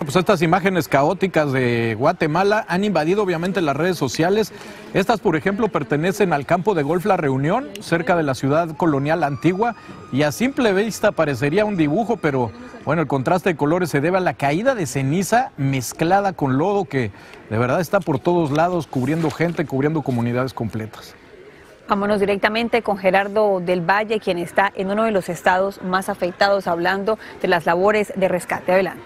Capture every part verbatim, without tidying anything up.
Pues estas imágenes caóticas de Guatemala han invadido obviamente las redes sociales. Estas, por ejemplo, pertenecen al campo de golf La Reunión, cerca de la ciudad colonial antigua, y a simple vista parecería un dibujo, pero bueno, el contraste de colores se debe a la caída de ceniza mezclada con lodo que de verdad está por todos lados, cubriendo gente, cubriendo comunidades completas. Vámonos directamente con Gerardo del Valle, quien está en uno de los estados más afectados, hablando de las labores de rescate. Adelante.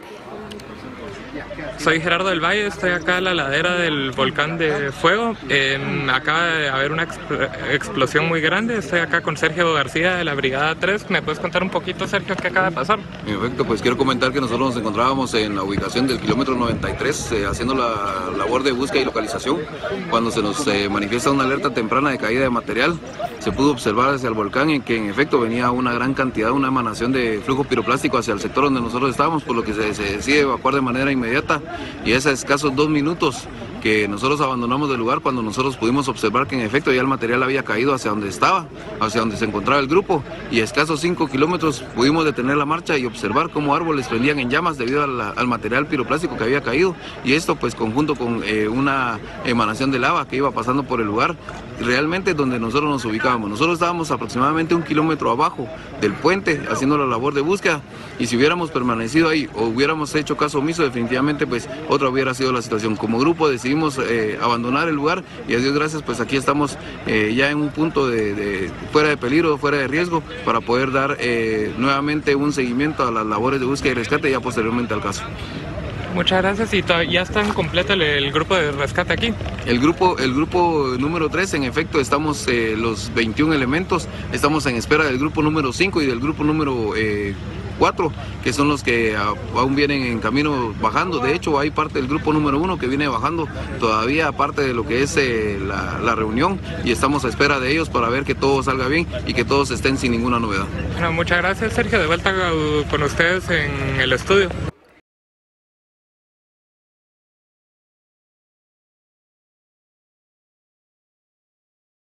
Soy Gerardo del Valle, estoy acá en la ladera del volcán de Fuego. Eh, acaba de haber una explosión muy grande. Estoy acá con Sergio García de la Brigada tres. ¿Me puedes contar un poquito, Sergio, qué acaba de pasar? En efecto, pues quiero comentar que nosotros nos encontrábamos en la ubicación del kilómetro noventa y tres, eh, haciendo la labor de búsqueda y localización. Cuando se nos eh, manifiesta una alerta temprana de caída de material, se pudo observar hacia el volcán en que en efecto venía una gran cantidad, una emanación de flujo piroplástico hacia el sector donde nosotros estábamos, por lo que se, se decide evacuar de manera inmediata. Y es a escasos dos minutos que nosotros abandonamos el lugar cuando nosotros pudimos observar que en efecto ya el material había caído hacia donde estaba, hacia donde se encontraba el grupo, y a escasos cinco kilómetros pudimos detener la marcha y observar cómo árboles prendían en llamas debido a la, al material piroplástico que había caído, y esto pues conjunto con eh, una emanación de lava que iba pasando por el lugar, realmente donde nosotros nos ubicábamos. Nosotros estábamos aproximadamente un kilómetro abajo del puente haciendo la labor de búsqueda, y si hubiéramos permanecido ahí o hubiéramos hecho caso omiso, definitivamente pues otra hubiera sido la situación. Como grupo decidimos eh, abandonar el lugar y a Dios gracias pues aquí estamos eh, ya en un punto de, de fuera de peligro, fuera de riesgo, para poder dar eh, nuevamente un seguimiento a las labores de búsqueda y rescate y ya posteriormente al caso. Muchas gracias. ¿Y ya está completo el, el grupo de rescate aquí? El grupo, el grupo número tres, en efecto, estamos eh, los veintiún elementos, estamos en espera del grupo número cinco y del grupo número eh, cuatro, que son los que aún vienen en camino bajando. De hecho, hay parte del grupo número uno que viene bajando todavía, aparte de lo que es eh, la, la reunión, y estamos a espera de ellos para ver que todo salga bien y que todos estén sin ninguna novedad. Bueno, muchas gracias, Sergio. De vuelta con ustedes en el estudio.